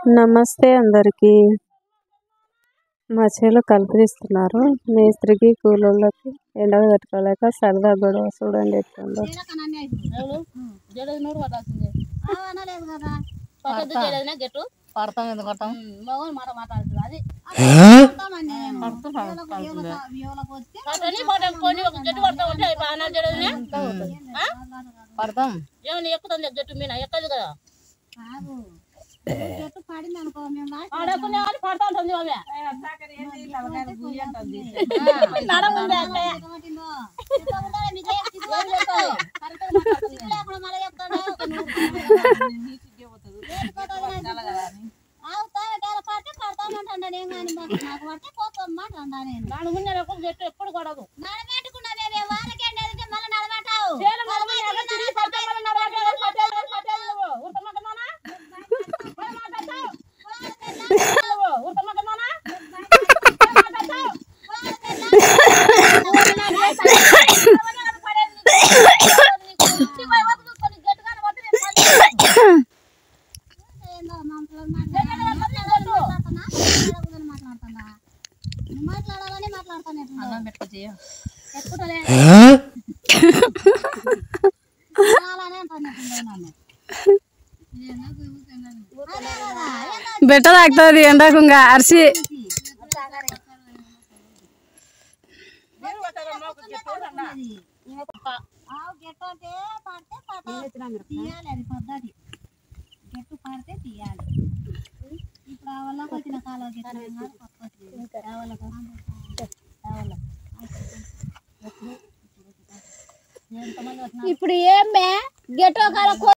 నమస్తే అందరికీ. మా చేలో కల్పిస్తున్నారు. మేస్త్రికి కూలోళ్ళకి ఎండ తట్టుకోలేక సరదా గొడవ చూడండి ఎట్లుందో. చెట్టు పడింది అనుకో మేము పడతా ఉంటుంది చెట్టు ఎప్పుడు కొడదు నడబెట్టుకున్నా మేము వారకేంటి మళ్ళీ నడబెట్టావు మాట్లాడాలని మాట్లాడతాను బెట్ట తాకుతుంది ఎండకుంగా అరిసి గట్టు పడితే తీయాలి ఇప్పుడు ఆ వల్ల వచ్చిన కాలం ఇప్పుడు ఏమే గెట్టో కాలం